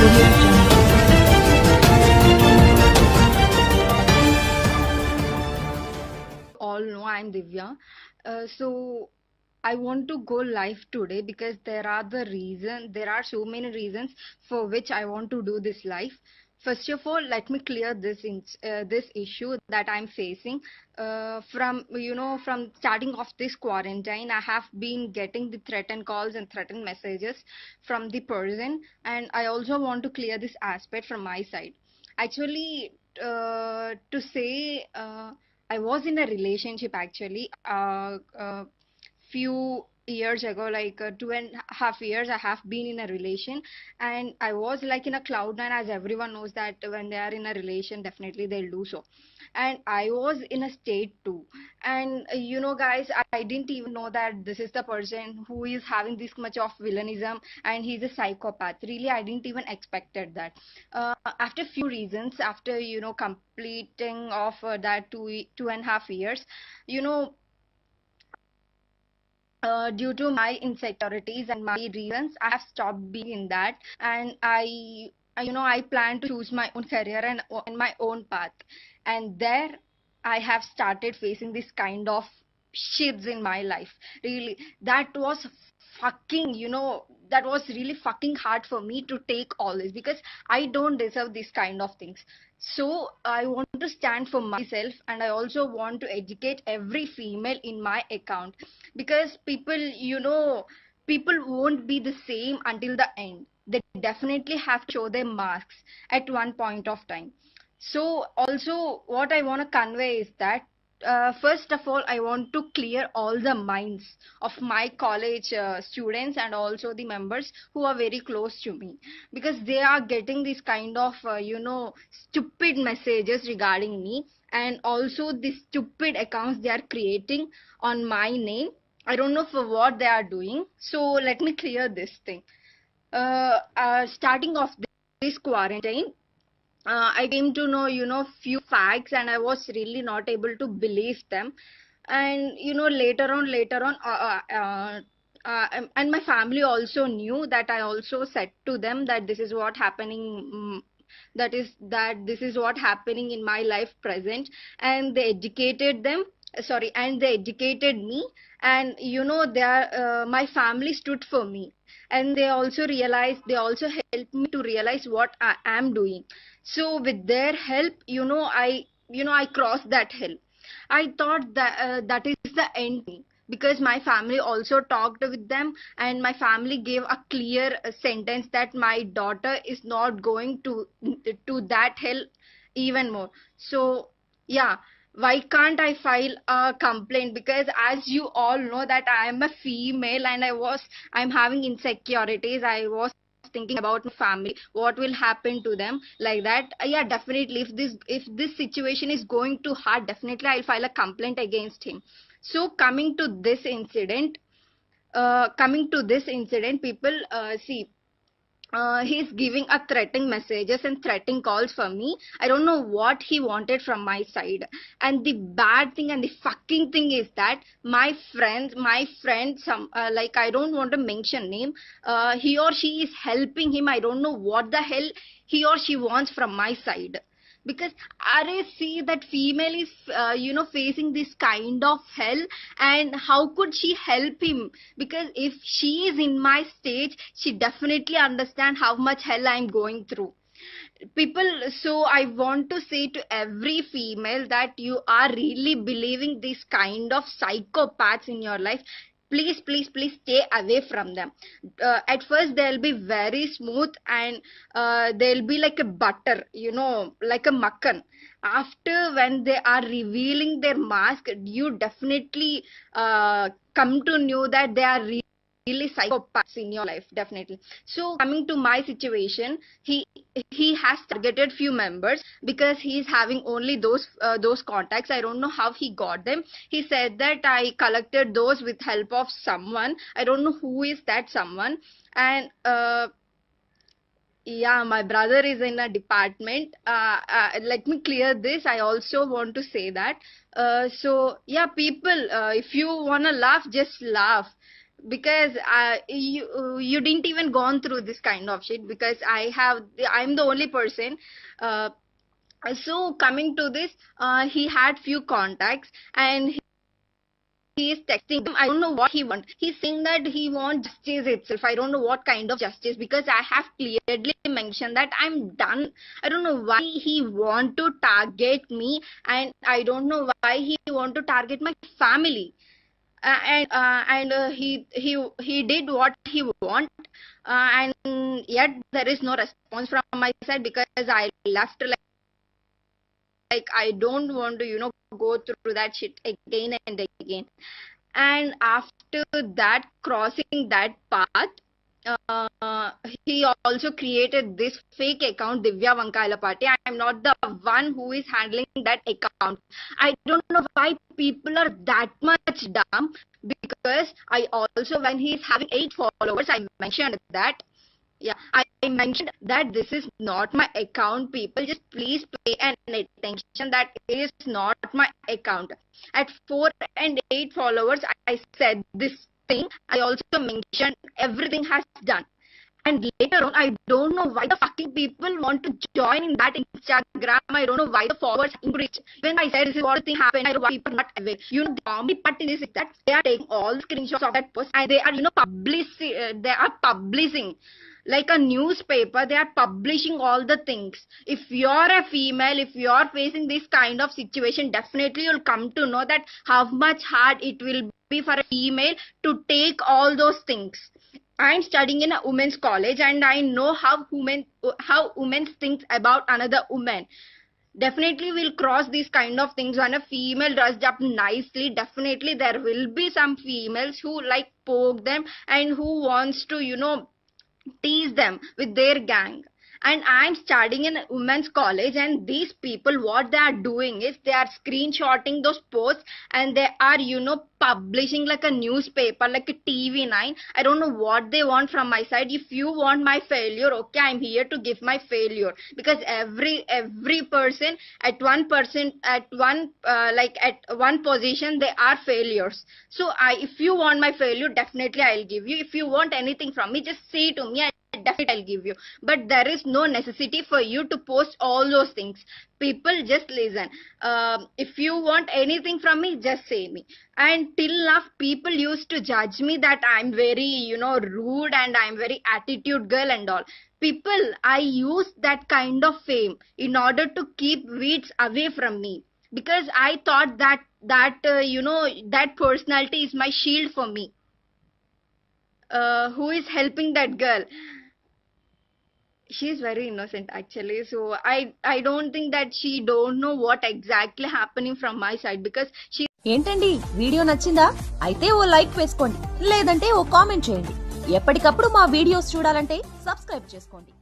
Audio Jungle. All know I'm Divya. So I want to go live today because there are so many reasons for which I want to do this live. First of all, let me clear this issue that I'm facing. From starting of this quarantine, I have been getting the threatened calls and threatened messages from the person, and I also want to clear this aspect from my side. Actually, to say. I was in a relationship actually few years ago, like 2.5 years. I have been in a relation, and I was like in a cloud nine, as everyone knows that when they are in a relation, definitely they'll do so. And I was in a state too. And guys, I didn't even know that this is the person who is having this much of villainism, and he's a psychopath. Really, I didn't even expected that. After few reasons, after completing of that 2.5 years, you know due to my insecurities and my reasons, I have stopped being in that, and I plan to choose my own career and my own path. And there, I have started facing this kind of shits in my life. Really, that was that was really fucking hard for me to take all this because I don't deserve this kind of things. So I want to stand for myself, and I also want to educate every female in my account, because people won't be the same until the end. They definitely have to show their masks at one point of time. So also what I want to convey is that, first of all, I want to clear all the minds of my college students and also the members who are very close to me, because they are getting this kind of stupid messages regarding me, and also the stupid accounts they are creating on my name. I don't know for what they are doing. So let me clear this thing. Starting off this quarantine, I came to know, few facts, and I was really not able to believe them. And later on, and my family also knew that. I also said to them that this is what happening. That this is what happening in my life present, and they educated them. Sorry, and they educated me, and they are my family stood for me, and they also realized. They also helped me to realize what I am doing. So with their help, I crossed that hill. I thought that that is the end thing, because my family also talked with them, and my family gave a clear sentence that my daughter is not going to that hill even more. So yeah, why can't I file a complaint? Because as you all know that I am a female, and I'm having insecurities. I was thinking about my family, what will happen to them, like that. Yeah, definitely, if this situation is going too hard, definitely I'll file a complaint against him. So coming to this incident, people, see, he's giving a threatening messages and threatening calls for me. I don't know what he wanted from my side. And the bad thing and the fucking thing is that my friend, some like, I don't want to mention name, he or she is helping him. I don't know what the hell he or she wants from my side. Because I see that female is facing this kind of hell, and how could she help him? Because if she is in my stage, she definitely understand how much hell I'm going through, people. So I want to say to every female that you are really believing this kind of psychopaths in your life, please, please, please stay away from them. At first they'll be very smooth, and they'll be like a butter, like a makkan. After, when they are revealing their mask, you definitely come to know that they are really psychopaths in your life, definitely. So coming to my situation, he has targeted few members because he's having only those contacts. I don't know how he got them. He said that I collected those with help of someone. I don't know who is that someone. And yeah, my brother is in a department. Let me clear this. I also want to say that. So yeah, people, if you wanna laugh, just laugh. because you didn't even gone through this kind of shit, because I'm the only person. So coming to this, he had few contacts, and he is texting them. I don't know what he wants. He's saying that he wants justice itself. I don't know what kind of justice, because I have clearly mentioned that I'm done. I don't know why he want to target me, and I don't know why he want to target my family. He did what he want, and yet there is no response from my side, because I left like I don't want to go through that shit again and again. And after that, crossing that path, uh, he also created this fake account, Divya Vankalapati. I am not the one who is handling that account. I don't know why people are that much dumb, because I also, when he is having 8 followers, I mentioned that. Yeah, I mentioned that this is not my account, people. Just please pay an attention that it is not my account. At 4 and 8 followers, I said this thing. I also mentioned everything has done. And later on, I don't know why the fucking people want to join in that Instagram. I don't know why the followers increased. When I said this is what the thing happened, I don't know why people are not aware. The comedy part in this is that they are taking all the screenshots of that post, and they are, publishing like a newspaper. They are publishing all the things. If you're a female, if you're facing this kind of situation, definitely you'll come to know that how much hard it will be for a female to take all those things. I'm studying in a women's college, and I know how women think about another woman. Definitely will cross these kind of things when a female dressed up nicely. Definitely there will be some females who like poke them, and who wants to tease them with their gang. And I'm studying in a women's college, and these people, what they are doing is they are screenshotting those posts, and they are publishing like a newspaper, like a TV9. I don't know what they want from my side. If you want my failure, okay, I'm here to give my failure, because every person at 1%, at one position, they are failures. So if you want my failure, definitely I'll give you. If you want anything from me, just say to me. Definitely I'll give you, but there is no necessity for you to post all those things. People, just listen. If you want anything from me, just say me. And till now, people used to judge me that I'm very rude, and I'm very attitude girl and all. People, I use that kind of fame in order to keep weeds away from me, because I thought that personality is my shield for me. Who is helping that girl? She's very innocent actually, so I don't think that she don't know what exactly happening from my side, because she. ఏంటండి video నచ్చిందా? అయితే ఓ like వేసుకోండి, లేదంటే ఓ comment చేయండి. ఎప్పటికప్పుడు మా videos చూడాలంటే subscribe చేసుకోండి.